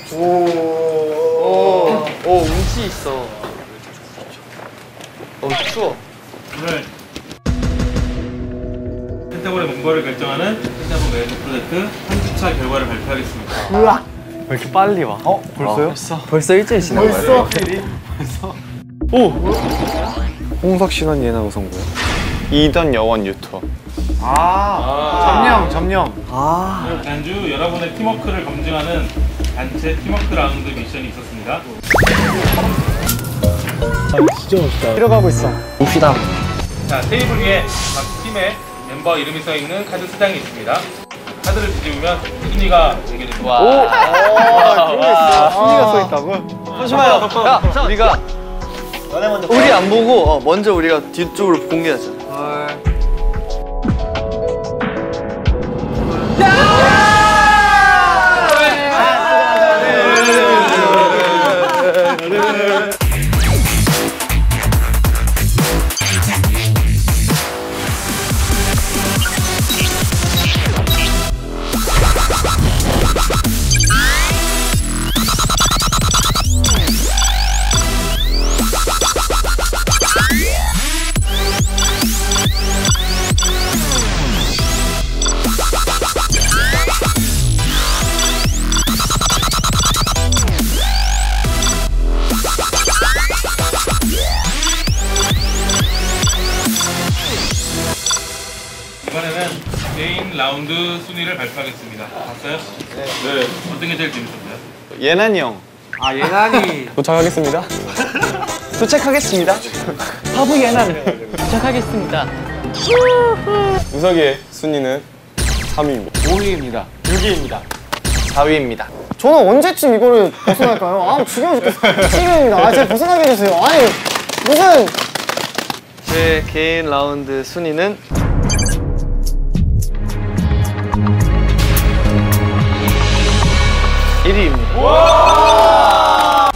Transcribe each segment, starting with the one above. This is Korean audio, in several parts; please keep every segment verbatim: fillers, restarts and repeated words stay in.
오, 오, 운치 있어. 어, 추워. 오늘 펜타곤의 멤버를 결정하는 펜타곤 메이저 프로젝트 삼 주차 결과를 발표하겠습니다. 우와. 왜 이렇게 빨리 와? 어? 벌써요? 어, 벌써? 벌써 일주일 지난 거야? 벌써? 벌써? 오! 홍석 신원 예나 성구요. 이던 여원 유튜버. 아, 아 점령, 점령. 아. 지난주 여러분의 팀워크를 검증하는 단체 팀워크 라운드 미션이 있었습니다. 아, 진짜 멋있다. 들어가고 있어. 봅시다. 자, 테이블 위에 각 팀의 멤버 이름이 써 있는 카드 세 장이 있습니다. 카드를 뒤집으면 순위가 공개됩니다. 와. 오! 아, 순위가 써 있다고? 잠시만요. 야, 우리가 우리 안 보고 어, 먼저 우리가 뒤쪽으로 공개하자. 이번에는 개인 라운드 순위를 발표하겠습니다. 봤어요? 네. 네. 어떤 게 제일 재밌었어요? 예난이 형. 아, 예난이. 도착하겠습니다. 도착하겠습니다. 바보 예난. 도착하겠습니다. 우석이의 순위는 삼 위입니다. 오 위입니다. 육 위입니다. 사 위입니다. 저는 언제쯤 이거를 벗어날까요? 아, 지겨워 죽겠어. 칠 위입니다. 아, 제가 벗어나게 해주세요. 아니, 무슨. 제 개인 라운드 순위는 일 위입니다.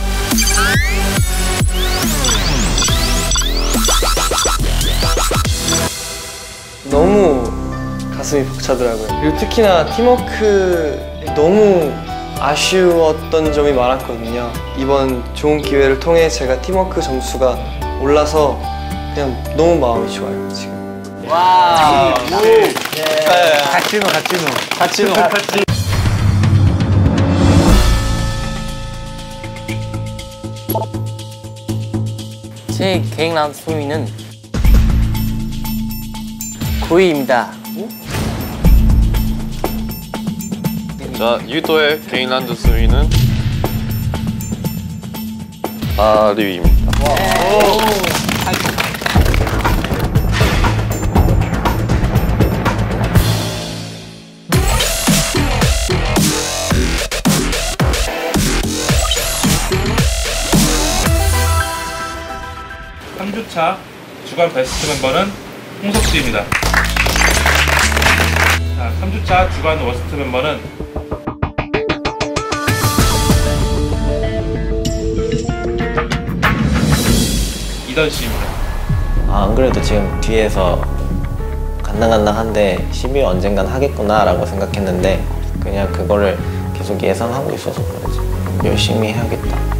너무 가슴이 벅차더라고요. 그리고 특히나 팀워크 너무 아쉬웠던 점이 많았거든요. 이번 좋은 기회를 통해 제가 팀워크 점수가 올라서 그냥 너무 마음이 좋아요, 지금. 와우. 네. 가치노, 가치노. 가치노. 제 개인 라운드 순위는 구 위입니다. 자, 유도의 개인 란드 순위는 팔 위입니다. 삼 주차 주간 베스트 멤버는 홍석 씨입니다. 자, 삼 주차 주간 워스트 멤버는 이던 씨입니다. 아, 안 그래도 지금 뒤에서 간당간당한데 십 위 언젠간 하겠구나 라고 생각했는데 그냥 그거를 계속 예상하고 있어서 그러지. 열심히 해야겠다.